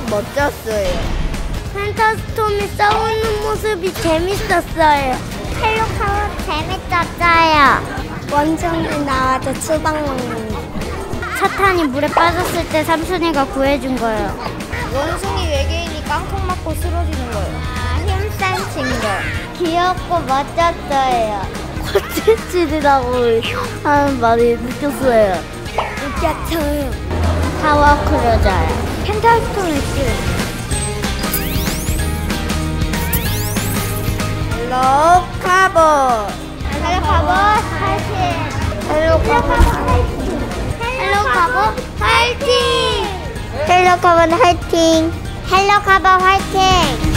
멋졌어요. 펜타스톰이 싸우는 모습이 재밌었어요. 헬로카보 재밌었어요. 원숭이 나와서 수박 먹는 거. 차탄이 물에 빠졌을 때 삼순이가 구해준 거예요. 원숭이 외계인이 깡통 맞고 쓰러지는 거예요. 힘센 친구. 귀엽고 멋졌어요. 콘텐츠라고 하는 말이 느꼈어요. 느꼈어요. 파워 크루저요. 펜타스톰이 있어요. 헬로카보. 헬로카보 화이팅. 헬로카보 화이팅. 헬로카보 화이팅. 헬로카보 화이팅. 헬로카보 화이팅.